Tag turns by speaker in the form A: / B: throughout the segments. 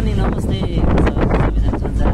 A: पनि नमस्ते सबैजना संसार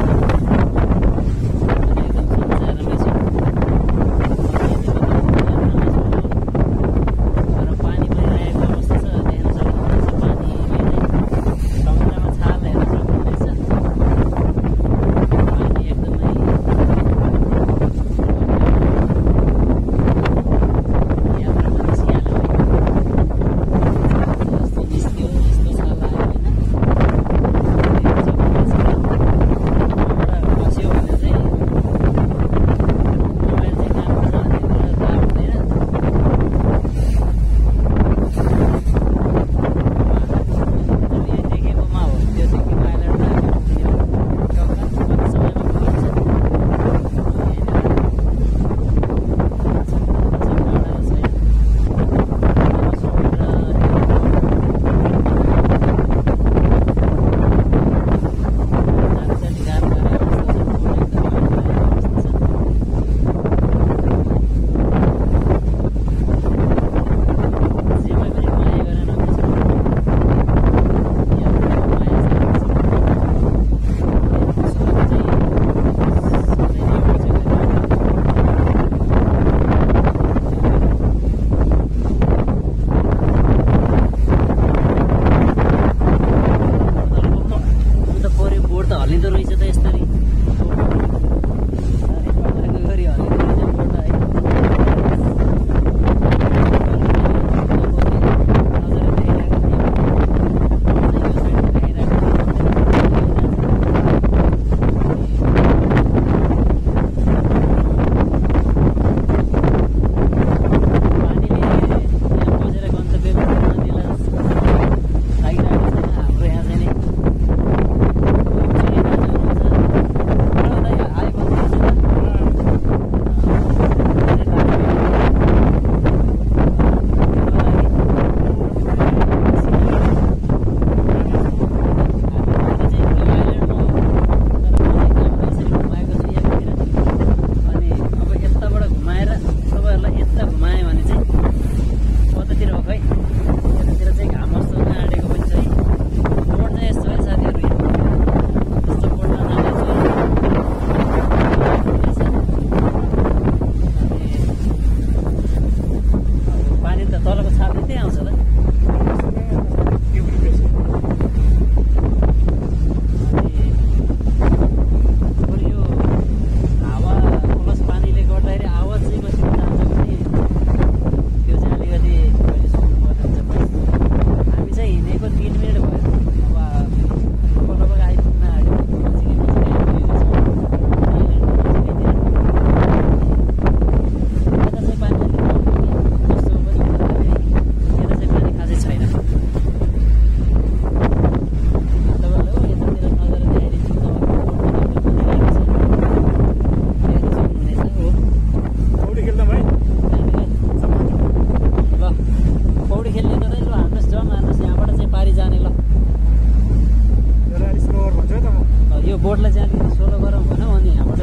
A: बोटलाई चाहिँ अलिकति सोलो गरौँ भनौँ अनि यहाँबाट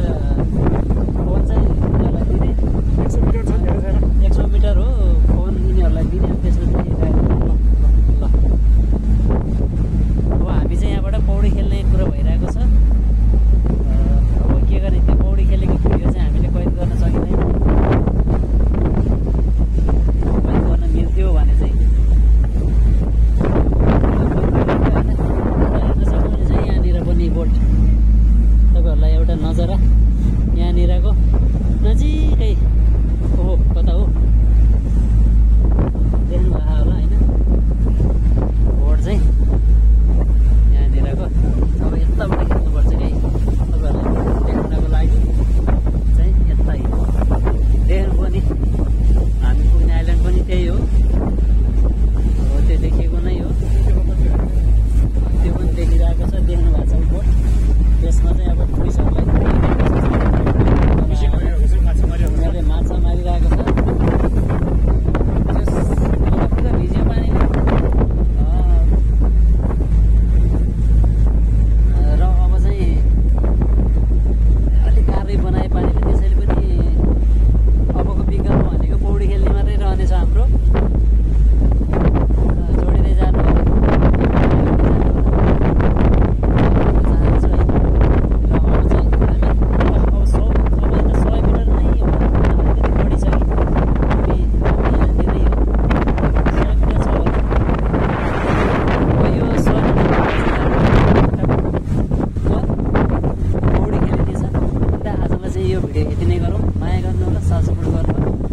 A: फोन चाहिँ यिनीहरूलाई दिने 100 मिटर हो फोन यिनीहरूलाई दिने त्यसपछि ल अब हामी चाहिँ यहाँबाट पौडी खेल्ने कुरा भइरहेको छ। अब के गर्ने त्यो पौडी खेलेको भिडियो चाहिँ हामीले कैद गर्न सकिँदैन, कैद गर्न मिल्थ्यो भने चाहिँ हेर्न सक्नुहुन्छ यहाँनिर पनि बोट यो भिडियो यति नै गरौँ। माया गर्नु होला, साथ सपोर्ट गर्नु होला।